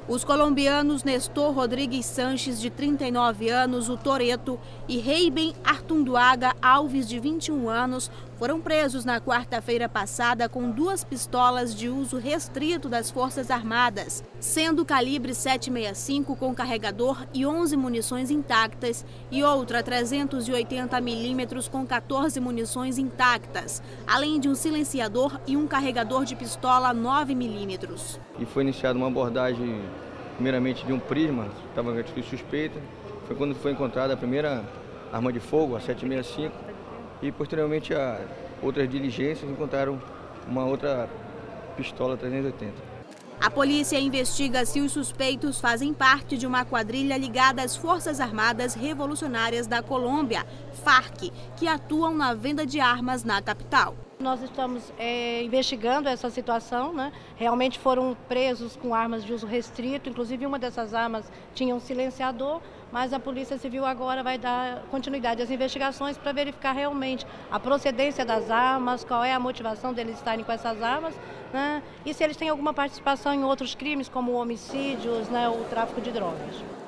Os colombianos Nestor Rodrigues Sanches, de 39 anos, o Toreto, e Reiben Artunduaga Alves, de 21 anos, foram presos na quarta-feira passada com 2 pistolas de uso restrito das Forças Armadas, sendo calibre 7,65 com carregador e 11 munições intactas e outra 380 milímetros com 14 munições intactas, além de um silenciador e um carregador de pistola 9 milímetros. E foi iniciada uma abordagem, primeiramente de um prisma, estava suspeita. Foi quando foi encontrada a primeira arma de fogo, a 7,65, e posteriormente a outras diligências encontraram uma outra pistola 380. A polícia investiga se os suspeitos fazem parte de uma quadrilha ligada às Forças Armadas Revolucionárias da Colômbia, FARC, que atuam na venda de armas na capital. Nós estamos investigando essa situação, né? Realmente foram presos com armas de uso restrito, inclusive uma dessas armas tinha um silenciador, mas a Polícia Civil agora vai dar continuidade às investigações para verificar realmente a procedência das armas, qual é a motivação deles estarem com essas armas, né? E se eles têm alguma participação em outros crimes, como homicídios, né, ou tráfico de drogas.